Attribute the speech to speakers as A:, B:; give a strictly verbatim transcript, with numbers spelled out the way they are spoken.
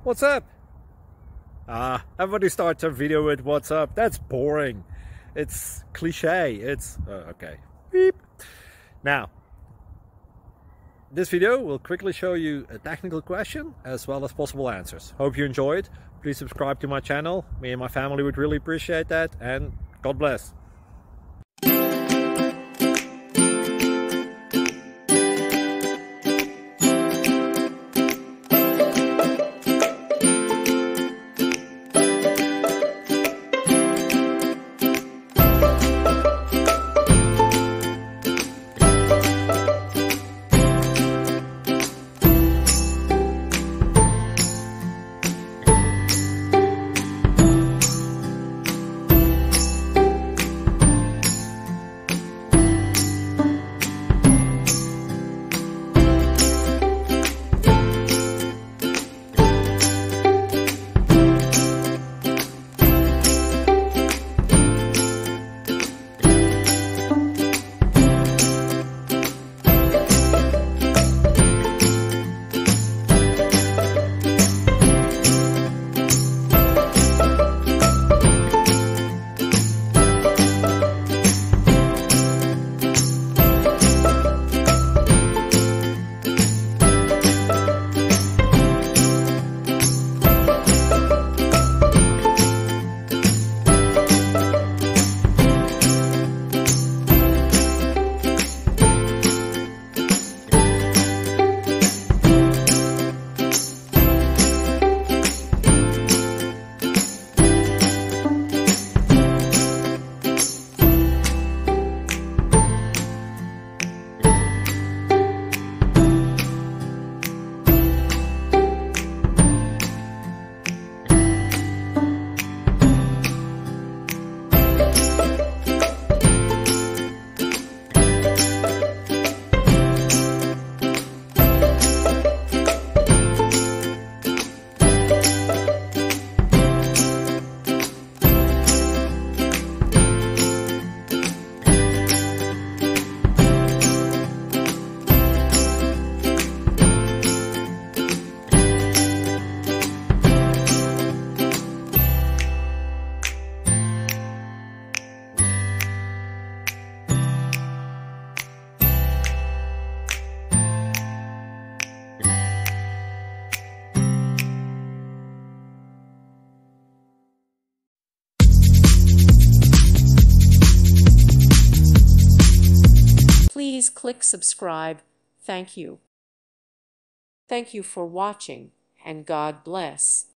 A: What's up? Ah, everybody starts their video with what's up. That's boring. It's cliche. It's uh, okay. Beep. Now, this video will quickly show you a technical question as well as possible answers. Hope you enjoyed. Please subscribe to my channel. Me and my family would really appreciate that, and God bless.
B: Please click subscribe. Thank you. Thank you for watching, and God bless.